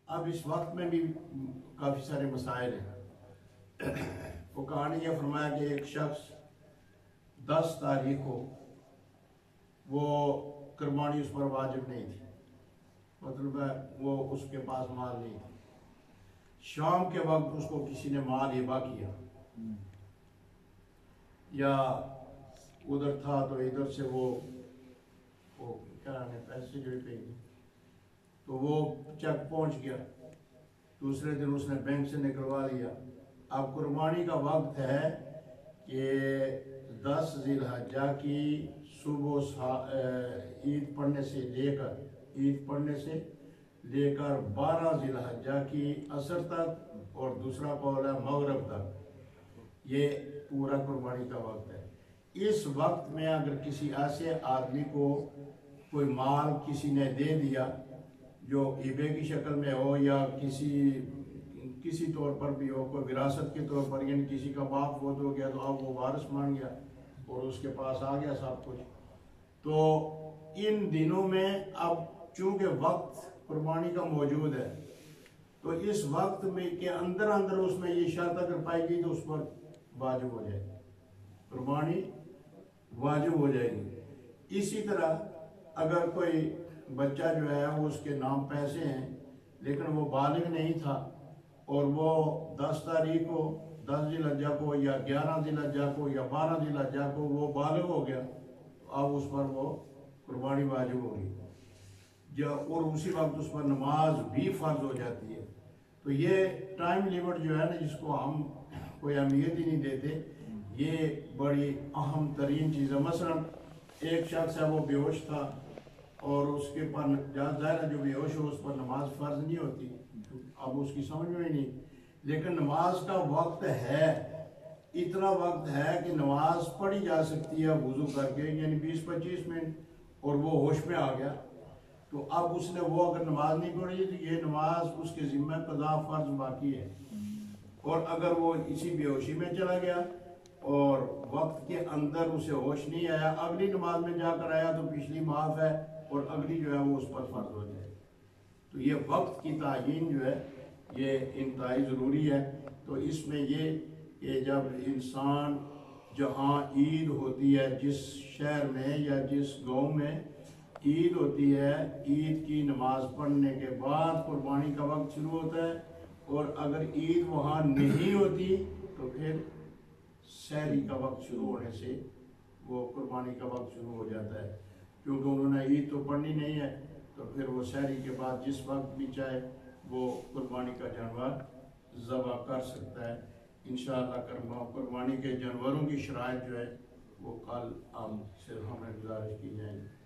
اب اس وقت میں بھی کافی سارے مسائل ہیں. فقہاء نے یہ فرمایا کہ ایک شخص 10 تاریخ کو وہ قربانی اس پر واجب نہیں تھی، مطلب ہے وہ اس کے پاس مال نہیں تھا. شام کے وقت اس کو کسی نے مال ہبہ کیا، یا ادھر تھا تو ادھر سے وہ کیا ہے پیسے جو پہ تو وہ چیک پہنچ گیا، دوسرے دن اس نے بینک سے نکلوا لیا. اب قربانی کا وقت ہے کہ 10 ذی الحجہ کی صبح عید پڑھنے سے لے کر 12 ذی الحجہ کی عصر تک، اور دوسرا قول ہے مغرب تک، یہ پورا قربانی کا وقت ہے. اس وقت میں اگر کسی ایسے آدمی کو کوئی مال کسی نے دے دیا جو ہبے کی شکل میں ہو یا کسی طور پر بھی ہو، کوئی وراثت کے طور پر، یعنی کسی کا باپ فوت ہو گیا تو اب وہ وارث مان گیا اور اس کے پاس آ گیا سب کچھ، تو ان دنوں میں اب چونکہ وقت قربانی کا موجود ہے تو اس وقت میں کے اندر اس میں یہ شرط اگر پائی گئی تو اس پر واجب ہو جائے گی، قربانی واجب ہو جائے گی. اسی طرح اگر کوئی بچہ جو ہے وہ اس کے نام پیسے ہیں لیکن وہ بالغ نہیں تھا اور وہ 10 تاریخ کو 10 ذی الحجہ کو یا 11 ذی الحجہ کو یا 12 ذی الحجہ کو وہ بالغ ہو گیا تو اب اس پر وہ قربانی واجب ہوگی، اور اسی وقت اس پر نماز بھی فرض ہو جاتی ہے. تو یہ ٹائم لیمٹ جو ہے نا، جس کو ہم کوئی اہمیت ہی نہیں دیتے، یہ بڑی اہم ترین چیز ہے. مثلا ایک شخص ہے وہ بے ہوش تھا اور اس کے پر ظاہر ہے جو بے ہوش ہو اس پر نماز فرض نہیں ہوتی، اب اس کی سمجھ میں نہیں، لیکن نماز کا وقت ہے، اتنا وقت ہے کہ نماز پڑھی جا سکتی ہے وضو کر کے، یعنی 20-25 منٹ، اور وہ ہوش میں آ گیا تو اب اس نے وہ اگر نماز نہیں پڑھی تو یہ نماز اس کے ذمہ قضا فرض باقی ہے. اور اگر وہ اسی بے ہوشی میں چلا گیا اور وقت کے اندر اسے ہوش نہیں آیا، اگلی نماز میں جا کر آیا تو پچھلی معاف ہے اور اگلی جو ہے وہ اس پر فرض ہو جائے. تو یہ وقت کی تعیین جو ہے یہ انتہائی ضروری ہے. تو اس میں یہ کہ جب انسان جہاں عید ہوتی ہے، جس شہر میں یا جس گاؤں میں عید ہوتی ہے، عید کی نماز پڑھنے کے بعد قربانی کا وقت شروع ہوتا ہے، اور اگر عید وہاں نہیں ہوتی تو پھر سحری کا وقت شروع ہونے سے وہ قربانی کا وقت شروع ہو جاتا ہے. کیونکہ انہوں نے عید تو پڑھنی نہیں ہے تو پھر وہ سحری کے بعد جس وقت بھی چاہے وہ قربانی کا جانور ذبح کر سکتا ہے. انشاءاللہ قربانی کے جانوروں کی شرائط جو ہے وہ کل ہم سے ہمیں گزارش کی جائیں گی.